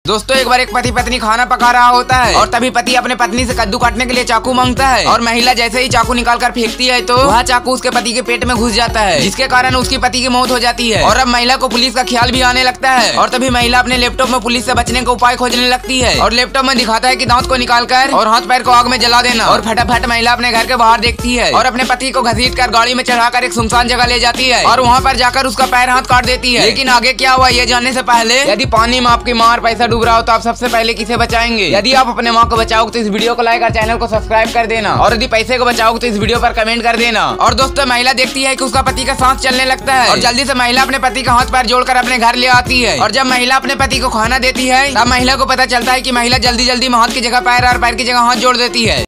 दोस्तों एक बार एक पति पत्नी खाना पका रहा होता है और तभी पति अपने पत्नी से कद्दू काटने के लिए चाकू मांगता है और महिला जैसे ही चाकू निकाल कर फेंकती है तो वह चाकू उसके पति के पेट में घुस जाता है, जिसके कारण उसकी पति की मौत हो जाती है। और अब महिला को पुलिस का ख्याल भी आने लगता है और तभी महिला अपने लैपटॉप में पुलिस से बचने का उपाय खोजने लगती है और लैपटॉप में दिखाता है कि दांत को निकाल कर और हाथ पैर को आग में जला देना। और फटाफट महिला अपने घर के बाहर देखती है और अपने पति को घसीट कर गाड़ी में चढ़ाकर एक सुनसान जगह ले जाती है और वहाँ पर जाकर उसका पैर हाथ काट देती है। लेकिन आगे क्या हुआ ये जानने से पहले यदि पानी में आपकी माँ और पैसा डूब रहा हो तो आप सबसे पहले किसे बचाएंगे? यदि आप अपने माँ को बचाओगे तो इस वीडियो को लाइक और चैनल को सब्सक्राइब कर देना और यदि पैसे को बचाओगे तो इस वीडियो पर कमेंट कर देना। और दोस्तों महिला देखती है कि उसका पति का सांस चलने लगता है और जल्दी से महिला अपने पति का हाथ पैर जोड़कर अपने घर ले आती है। और जब महिला अपने पति को खाना देती है तब महिला को पता चलता है कि महिला जल्दी जल्दी में हाथ की जगह पैर और पैर की जगह हाथ जोड़ देती है।